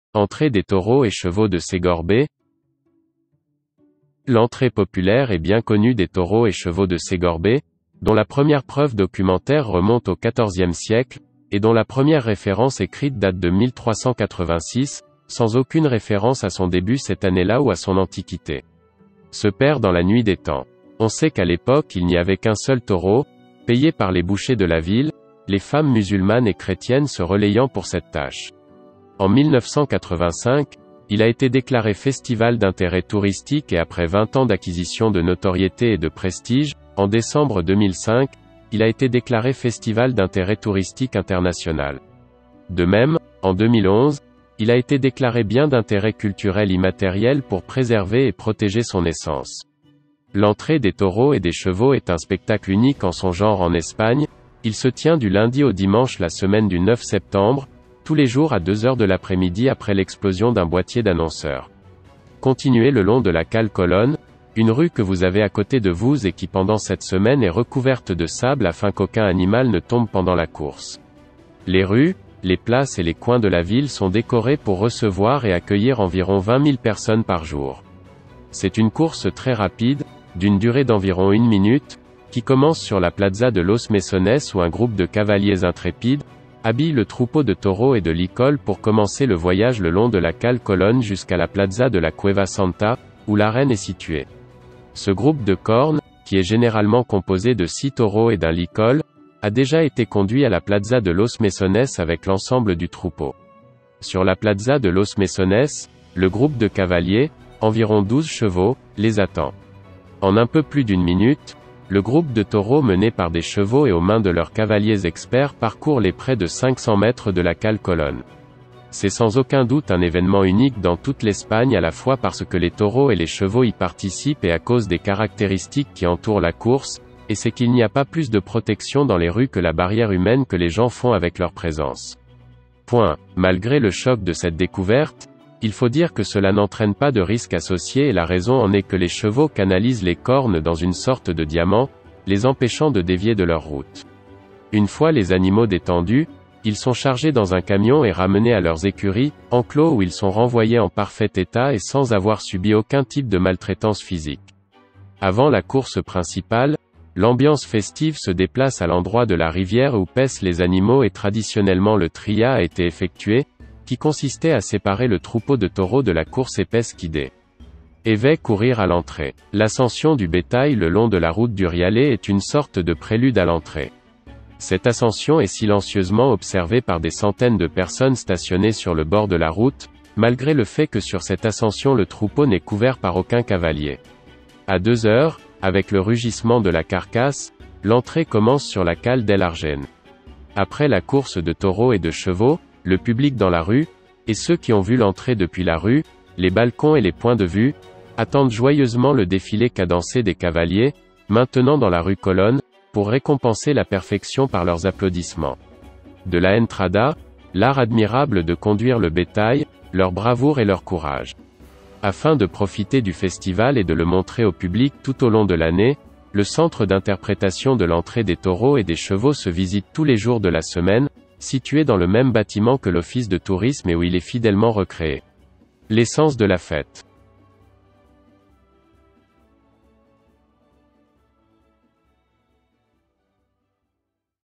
Entrée des taureaux et chevaux de Ségorbe. L'entrée populaire et bien connue des taureaux et chevaux de Ségorbe, dont la première preuve documentaire remonte au XIVe siècle, et dont la première référence écrite date de 1386, sans aucune référence à son début cette année-là ou à son antiquité, se perd dans la nuit des temps. On sait qu'à l'époque il n'y avait qu'un seul taureau, payé par les bouchers de la ville, les femmes musulmanes et chrétiennes se relayant pour cette tâche. En 1985, il a été déclaré festival d'intérêt touristique et après 20 ans d'acquisition de notoriété et de prestige, en décembre 2005, il a été déclaré festival d'intérêt touristique international. De même, en 2011, il a été déclaré bien d'intérêt culturel immatériel pour préserver et protéger son essence. L'entrée des taureaux et des chevaux est un spectacle unique en son genre en Espagne. Il se tient du lundi au dimanche la semaine du 9 septembre, tous les jours à 2 heures de l'après-midi après l'explosion d'un boîtier d'annonceurs. Continuez le long de la cale Colonne, une rue que vous avez à côté de vous et qui pendant cette semaine est recouverte de sable afin qu'aucun animal ne tombe pendant la course. Les rues, les places et les coins de la ville sont décorés pour recevoir et accueillir environ 20 000 personnes par jour. C'est une course très rapide, d'une durée d'environ 1 minute, qui commence sur la plaza de Los Mesones où un groupe de cavaliers intrépides habille le troupeau de taureaux et de licol pour commencer le voyage le long de la cale Colonne jusqu'à la plaza de la Cueva Santa, où l'arène est située. Ce groupe de cornes, qui est généralement composé de 6 taureaux et d'un licol, a déjà été conduit à la plaza de Los Mesones avec l'ensemble du troupeau. Sur la plaza de Los Mesones, le groupe de cavaliers, environ 12 chevaux, les attend. En un peu plus d'1 minute, le groupe de taureaux mené par des chevaux et aux mains de leurs cavaliers experts parcourt les près de 500 mètres de la cale Colonne. C'est sans aucun doute un événement unique dans toute l'Espagne à la fois parce que les taureaux et les chevaux y participent et à cause des caractéristiques qui entourent la course, et c'est qu'il n'y a pas plus de protection dans les rues que la barrière humaine que les gens font avec leur présence. Malgré le choc de cette découverte, il faut dire que cela n'entraîne pas de risque associé et la raison en est que les chevaux canalisent les cornes dans une sorte de diamant, les empêchant de dévier de leur route. Une fois les animaux détendus, ils sont chargés dans un camion et ramenés à leurs écuries, enclos où ils sont renvoyés en parfait état et sans avoir subi aucun type de maltraitance physique. Avant la course principale, l'ambiance festive se déplace à l'endroit de la rivière où paissent les animaux et traditionnellement le tria a été effectué, qui consistait à séparer le troupeau de taureaux de la course épaisse qui devait courir à l'entrée. L'ascension du bétail le long de la route d'Uriale est une sorte de prélude à l'entrée. Cette ascension est silencieusement observée par des centaines de personnes stationnées sur le bord de la route, malgré le fait que sur cette ascension le troupeau n'est couvert par aucun cavalier. À 2 heures, avec le rugissement de la carcasse, l'entrée commence sur la cale del Argen. Après la course de taureaux et de chevaux, le public dans la rue, et ceux qui ont vu l'entrée depuis la rue, les balcons et les points de vue, attendent joyeusement le défilé cadencé des cavaliers, maintenant dans la rue Colonne, pour récompenser la perfection par leurs applaudissements. De la entrada, l'art admirable de conduire le bétail, leur bravoure et leur courage. Afin de profiter du festival et de le montrer au public tout au long de l'année, le centre d'interprétation de l'entrée des taureaux et des chevaux se visite tous les jours de la semaine, situé dans le même bâtiment que l'office de tourisme et où il est fidèlement recréé. L'essence de la fête.